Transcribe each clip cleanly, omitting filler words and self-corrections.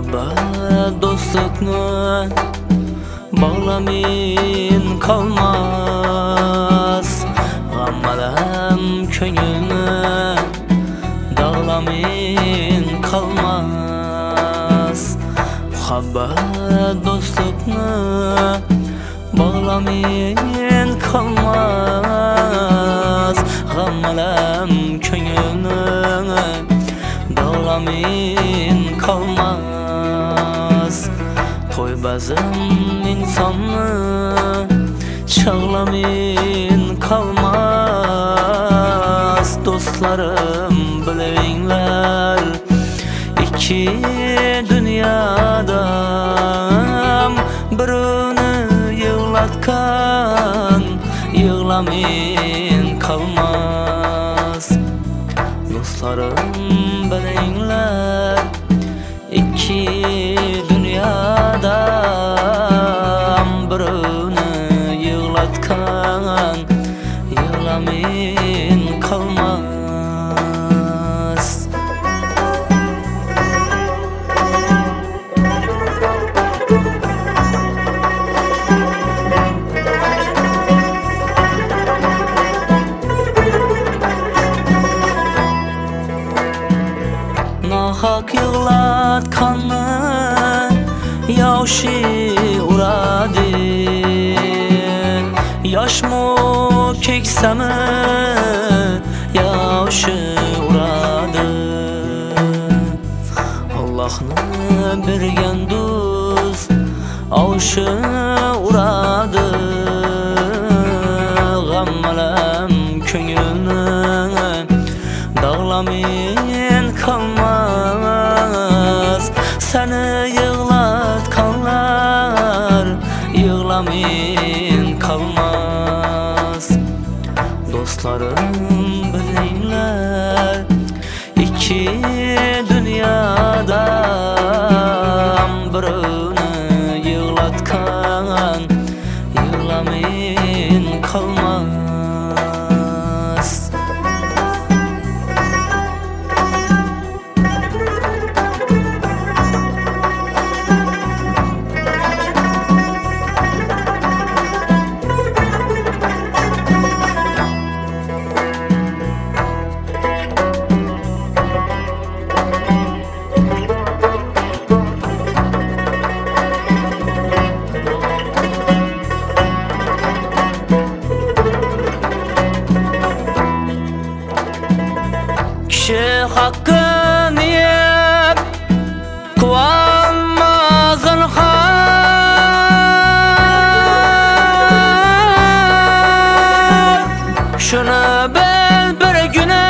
Muhabbet dostlukni bağlamayın kalmaz. G'am ko'ngilni dağlamayın kalmaz. Muhabbet dostlukni bağlamayın kalmaz. G'am ko'ngilni dağlamayın kalmaz. Toy bazım insanı çağlamayın kalmaz. Dostlarım bilinglar, iki dünyadam birini yığlatkan yığlamayın kalmaz. Dostlarım bilinglar, iki dünyadam birini yığlatkan yığlamayın kalmaz. Nahak yığlatkanni yoshi uradi. Yoshmi keksami yoshi uradi. Allohni bergan do'st oshi uradi. G'am ko'ngilni dağlamayın kalmaz. Seni yığlatkanlar yığlamayın kalmaz. Dostlarım bilinglar, iki dünyadan birini yığlatkan yığlamayın kalmaz. Kişi hakkını yep kıvanmaz ılhar. Şunu bil bir güne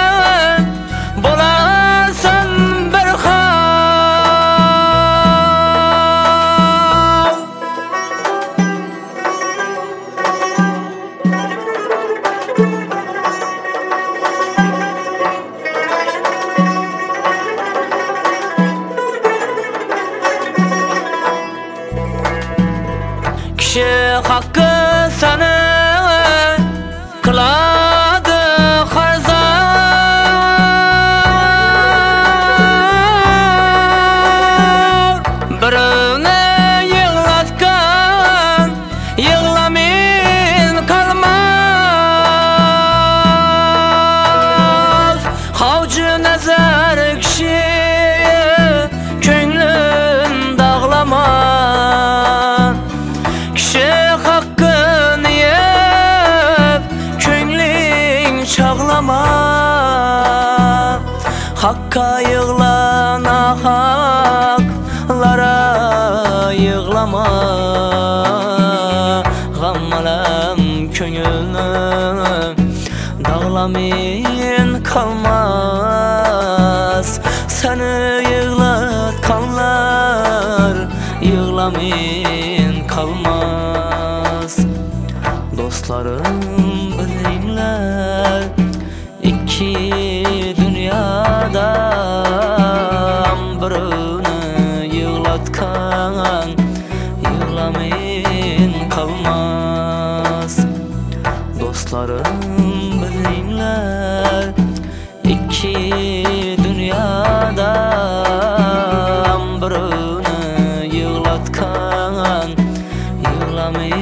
bularsan bir hal. Kişi hakkı seni kıladı harzar. Birini yığlatkan yığlamayın kalmaz. Havcı nazar kişi ko'nglin dağlama. Kişi hakkını yep ko'ngling çağlama. Hakka yığlana haklara yığlama. G'am ko'ngilni dağlamayın kalmaz. Seni yığlatkanlar yığlamayın kalmaz. Dostlarım bilinglar, iki dünyadan birini yığlatkan yığlamayın kalmaz. Dostlarım bilinglar, iki dünyadan biri Gami